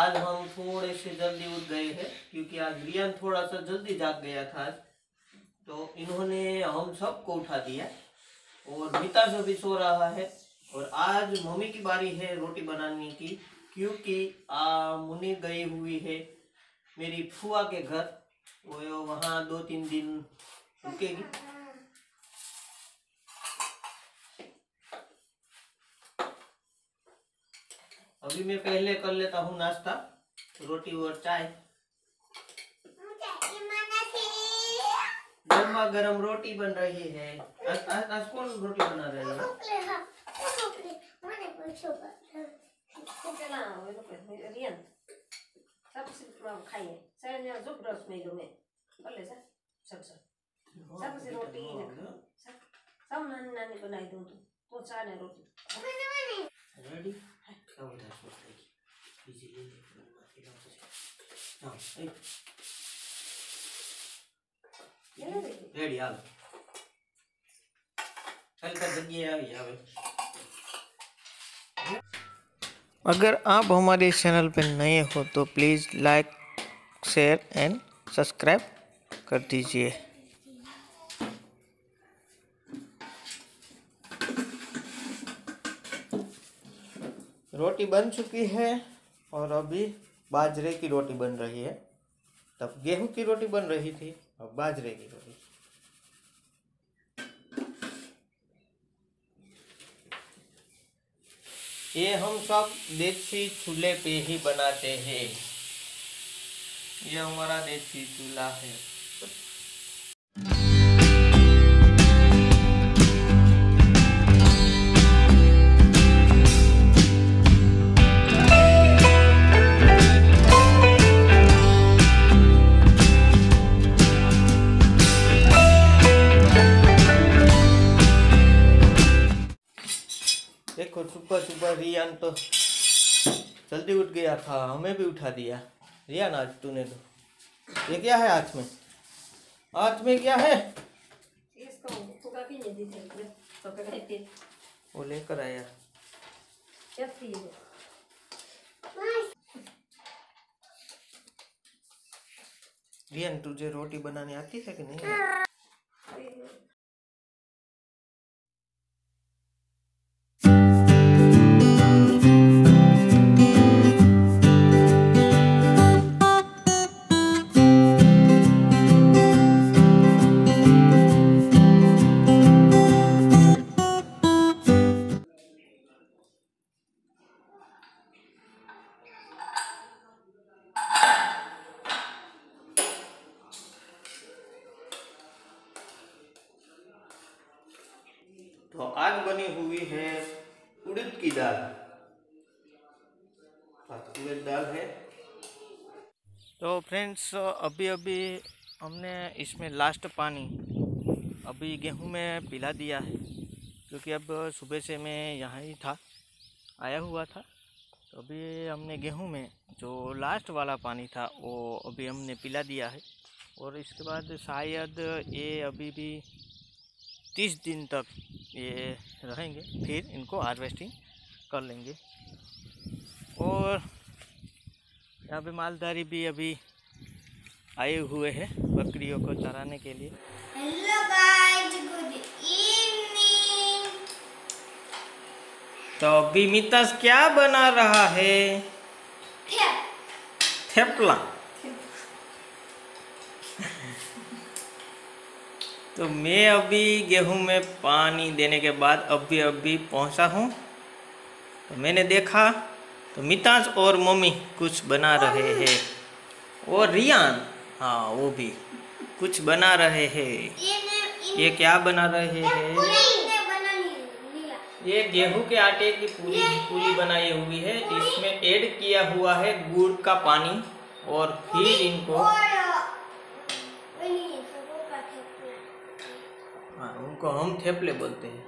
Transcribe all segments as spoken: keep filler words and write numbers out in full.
आज हम थोड़े से जल्दी उठ गए हैं क्योंकि आज रियान थोड़ा सा जल्दी जाग गया था आज, तो इन्होंने हम सबको उठा दिया और मिताज भी सो रहा है। और आज मम्मी की बारी है रोटी बनाने की, क्योंकि आ मुन्नी गई हुई है मेरी फुआ के घर, वो वहाँ दो तीन दिन रुकेगी। अभी मैं पहले कर लेता हूँ नाश्ता, रोटी और चाय। गर्मा गर्म रोटी बन रही है। आज आज आज कौन रोटी बना रही है? सबसे रोटी सब नानी नानी बनाई दूँ तो चार ने रोटी रेडी क्या होता है सोच रही इजीली रेडी आ चल कर जल्दी आ आवे। अगर आप हमारे चैनल पर नए हो तो please like share and subscribe कर दीजिए। रोटी बन चुकी है और अभी बाजरे की रोटी बन रही है। तब गेहूं की रोटी बन रही थी, अब बाजरे की रोटी। ये हम सब देसी चूल्हे पे ही बनाते हैं। ये हमारा देसी चूल्हा है। देखो सुबह सुबह रियान तो जल्दी उठ गया था, हमें भी उठा दिया। रियान आज तूने तो ये क्या है हाथ में? हाथ में क्या है? वो लेकर आया। रियान तुझे रोटी बनानी आती है कि नहीं? तो आज बनी हुई है उड़द की दाल, उड़द दाल है। तो फ्रेंड्स अभी अभी हमने इसमें लास्ट पानी अभी गेहूं में पिला दिया है, क्योंकि अब सुबह से मैं यहाँ ही था, आया हुआ था। तो अभी हमने गेहूं में जो लास्ट वाला पानी था वो अभी हमने पिला दिया है। और इसके बाद शायद ये अभी भी तीस दिन तक ये रहेंगे, फिर इनको हार्वेस्टिंग कर लेंगे। और यहाँ पे मालधारी भी अभी आए हुए हैं बकरियों को चराने के लिए। Hello guys, good evening. तो अभी मिताज क्या बना रहा है? थेपला। तो मैं अभी गेहूं में पानी देने के बाद अभी अभी पहुंचा हूं, तो मैंने देखा तो मिताज और मम्मी कुछ बना रहे हैं, और रियान हाँ वो भी कुछ बना रहे हैं। ये क्या बना रहे हैं? ये गेहूं के आटे की पूरी पूरी बनाई हुई है। इसमें ऐड किया हुआ है गुड़ का पानी, और फिर इनको हाँ उनको हम थेपले बोलते हैं।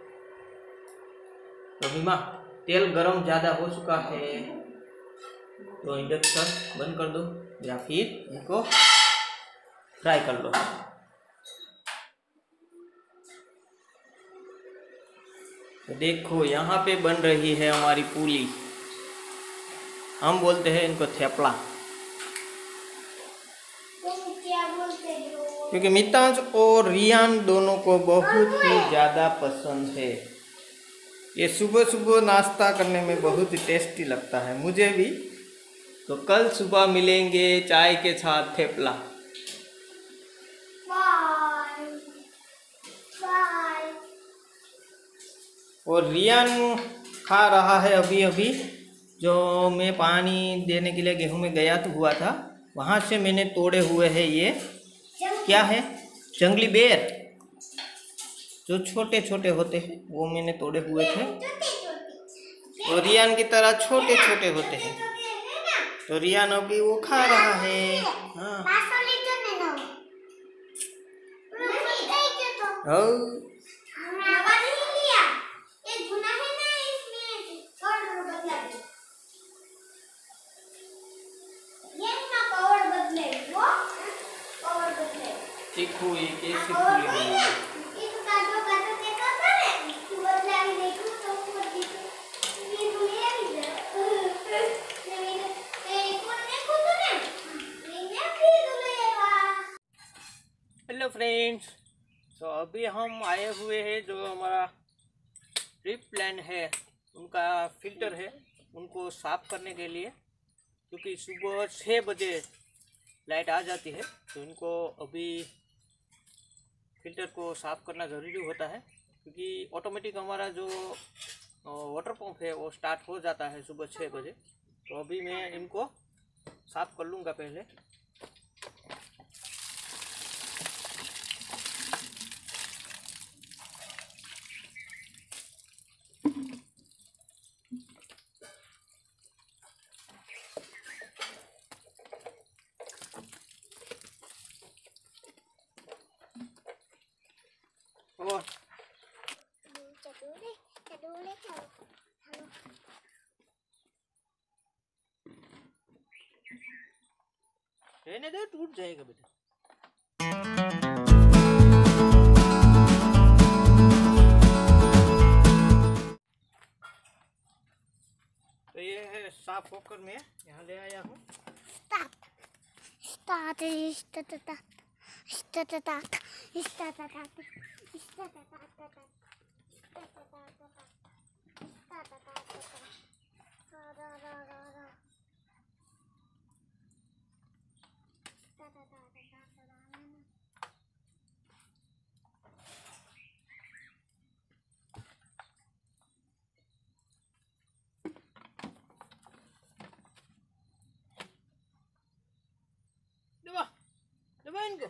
तो बीमा तेल गरम ज़्यादा हो चुका है, तो इंडक्शन बंद कर दो या फिर इनको फ्राई कर लो। तो देखो यहाँ पे बन रही है हमारी पूली। हम बोलते हैं इनको थेपला, तुम क्या बोलते हो? क्योंकि मितांश और रियान दोनों को बहुत ही ज़्यादा पसंद है। ये सुबह सुबह नाश्ता करने में बहुत ही टेस्टी लगता है, मुझे भी। तो कल सुबह मिलेंगे चाय के साथ थेपला। Bye bye. और रियान खा रहा है अभी अभी, जो मैं पानी देने के लिए गेहूं में गया तो हुआ था, वहाँ से मैंने तोड़े हुए हैं। ये क्या है? जंगली बेर, जो छोटे छोटे होते हैं वो मैंने तोड़े हुए थे। और रियान की तरह छोटे छोटे होते हैं, तो रियान अभी वो खा रहा है। हाँ और चीकू ये कैसे फूली हुई है। हेलो फ्रेंड्स, तो अभी हम आए हुए हैं, जो हमारा ट्रिप प्लान है उनका फिल्टर है, उनको साफ करने के लिए। क्योंकि सुबह छः बजे लाइट आ जाती है, तो इनको अभी फिल्टर को साफ करना ज़रूरी होता है। क्योंकि ऑटोमेटिक हमारा जो वाटर पंप है वो स्टार्ट हो जाता है सुबह छः बजे। तो अभी मैं इनको साफ कर लूँगा पहले। और रहने दे, टूट जाएगा बेटा। तो ये है साफ होकर मैं यहाँ ले आया हूँ। दबा दबा इनको।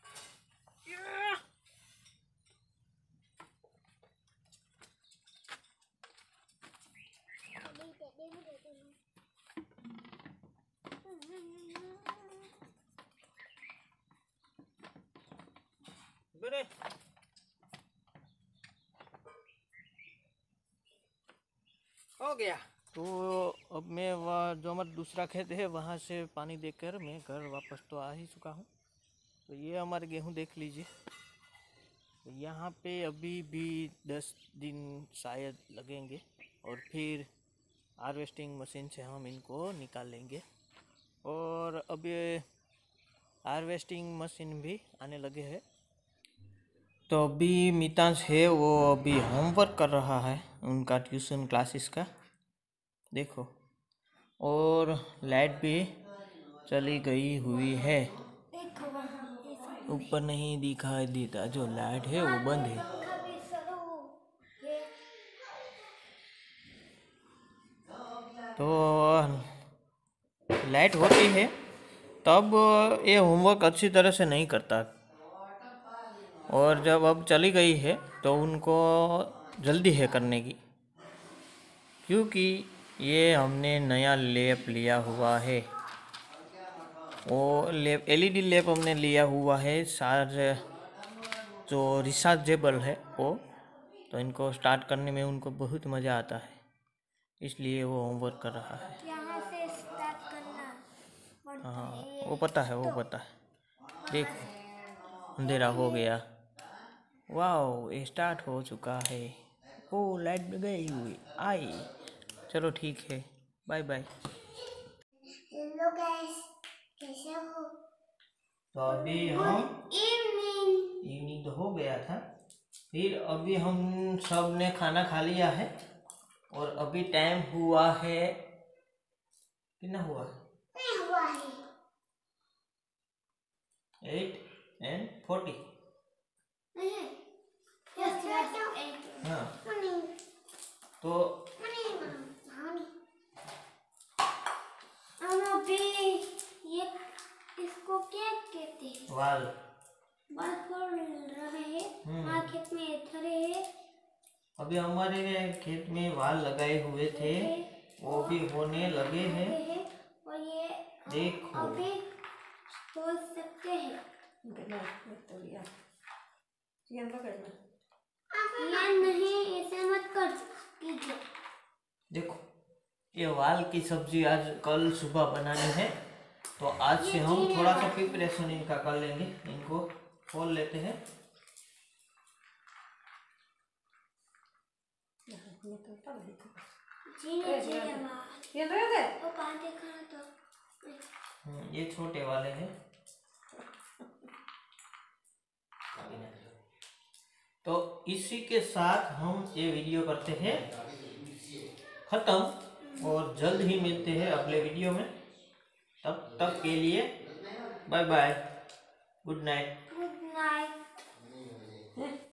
बड़े हो गया। तो अब मैं वह जो हमारा दूसरा खेत है वहाँ से पानी देकर मैं घर वापस तो आ ही चुका हूँ। तो ये हमारे गेहूँ देख लीजिए, तो यहाँ पे अभी भी दस दिन शायद लगेंगे, और फिर हार्वेस्टिंग मशीन से हम इनको निकाल लेंगे। और अभी हार्वेस्टिंग मशीन भी आने लगे हैं। तो अभी मितांश है वो अभी होमवर्क कर रहा है उनका ट्यूशन क्लासेस का, देखो। और लाइट भी चली गई हुई है, ऊपर नहीं दिखाई देता, जो लाइट है वो बंद है। तो लाइट होती है तब ये होमवर्क अच्छी तरह से नहीं करता, और जब अब चली गई है तो उनको जल्दी है करने की, क्योंकि ये हमने नया लैप लिया हुआ है। वो लैप एलईडी लैप हमने लिया हुआ है, सार जो रिचार्जेबल है वो। तो इनको स्टार्ट करने में उनको बहुत मज़ा आता है, इसलिए वो होमवर्क कर रहा है। यहाँ से स्टार्ट करना। हाँ वो पता है, वो पता है। देखो अंधेरा हो गया। वाओ ये स्टार्ट हो चुका है। ओ लाइट गई हुई आई। चलो ठीक है, बाय बाय। यस, कैसे हो? तो अभी हम इवनिंग। इवनिंग तो हो गया था, फिर अभी हम सब ने खाना खा लिया है और अभी टाइम हुआ है, कितना हुआ है? नहीं हुआ है। Eight and forty. नहीं है। Yes yes. हाँ मनी तो मनी मनी। हम अभी ये इसको क्या कहते हैं? वाल बाल खोल रहे हैं। हम्म। हमारे खेत में धरे हैं। अभी हमारे खेत में वाल लगाए हुए थे, वो भी होने लगे हैं। हैं और ये देखो अभी हो सकते हैं। ये पकड़ना। या नहीं, ऐसे मत कर कीजिए। देखो, ये वाल की सब्जी आज कल सुबह बनानी है, तो आज से हम थोड़ा सा प्रिपरेशन इनका कर लेंगे। इनको खोल लेते हैं। जीने जीने वाल। ये ले दे। वो पानी देखना तो। हम्म, ये छोटे वाले हैं। तो इसी के साथ हम ये वीडियो करते हैं खत्म, और जल्द ही मिलते हैं अगले वीडियो में। तब तक के लिए बाय बाय, गुड नाइट।